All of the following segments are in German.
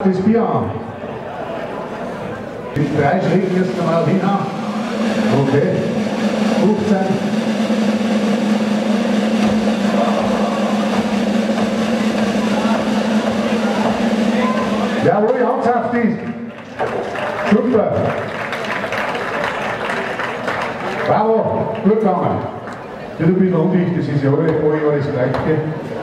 Das Bier an. Mit 3 Schritten müssen wir mal hin. Okay. 15. Jawohl, ernsthaft ist. Super. Bravo, gut gegangen. Das ist ein bisschen undicht, das ist ja alle das Gleiche.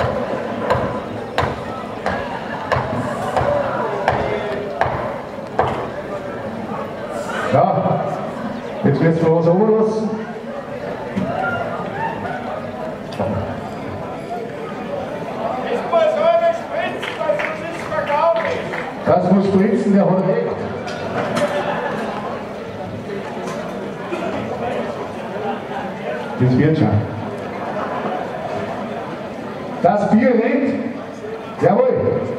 Ja, jetzt wird es von was runterlassen. Das muss spritzen, der hat recht. Das wird schon. Das Bier rennt. Jawohl.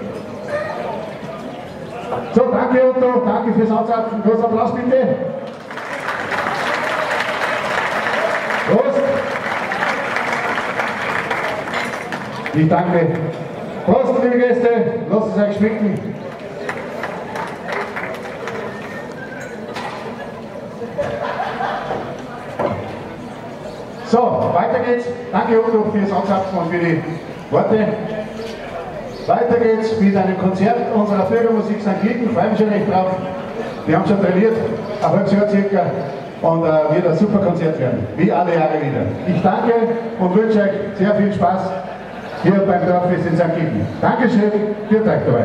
So, danke Otto, danke fürs Anzapfen. Großer Applaus bitte. Prost. Ich danke. Prost, liebe Gäste, lasst es euch schmecken. So, weiter geht's. Danke Otto fürs Anzapfen und für die Worte. Weiter geht's mit einem Konzert unserer Bürgermusik St. Quinten. Freue mich schon recht drauf. Wir haben schon trainiert, ein halbes Jahr circa. Und wird ein super Konzert werden, wie alle Jahre wieder. Ich danke und wünsche euch sehr viel Spaß hier beim Dorffest in St. Quinten. Dankeschön, führt euch dabei.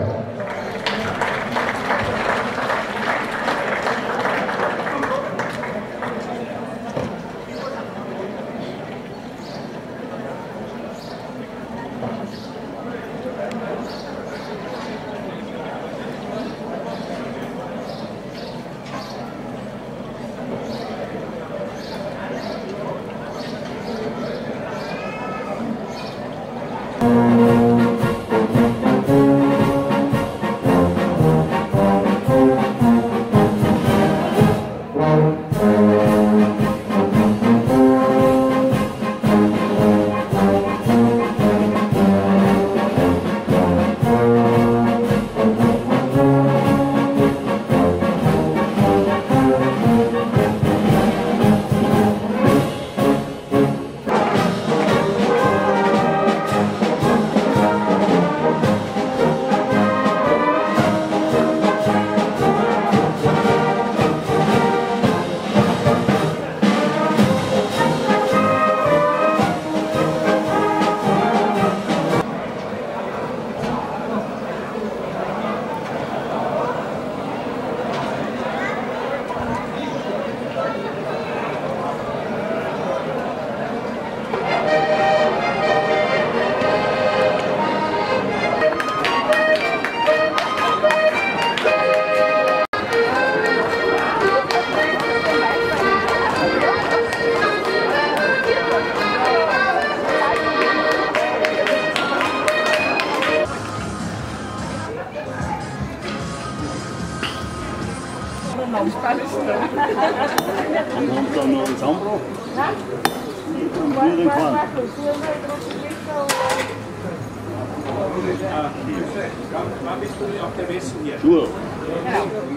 Und dann noch ein Zusammenbruch. Und wir den fahren. Wann bist du auf der Messe hier? Schuhe. Ja.